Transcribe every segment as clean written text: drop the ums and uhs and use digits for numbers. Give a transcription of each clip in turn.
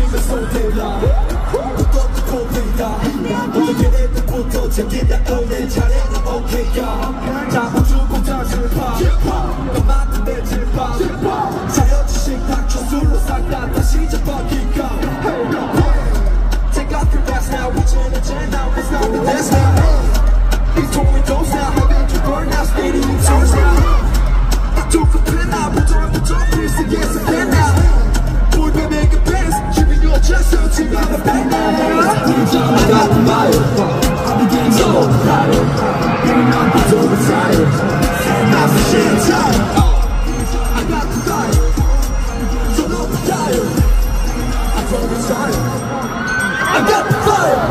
조심해 손대라 어떻게 고민이다 어떻게 애들부터 챙긴다 내 차례는 오케이야 잡아주고 다시 봐 너만큼 내 집밥 자연지 식탁 조술로 싹다 다시 잡아기가 Take off your mask now 이제는 now it's not the best now These two windows now having to burn now speeding in turns now I took a pen now 부터 please to get some pen now Boy we make a pass keeping your chest searching on the back now I got the fire I'll be getting so tired Getting up is overtired I'm the shit tired I got the fire So don't be tired I'm so tired I got the fire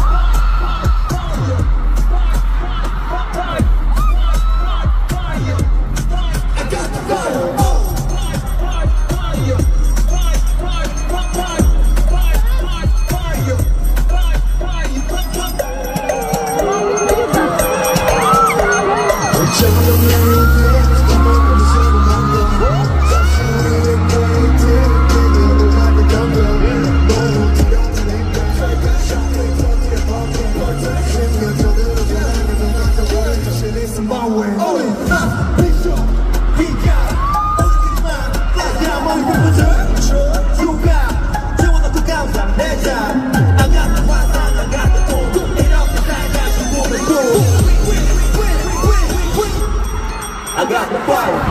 I got the fire.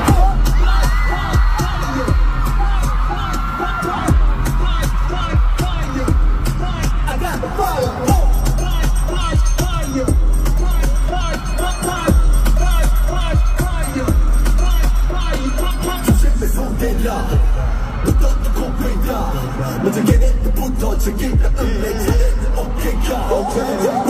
I got the fire. 조심해 손대라 어떻게 고민이다 먼저 걔네들부터 챙긴다 내 차례는 오케이야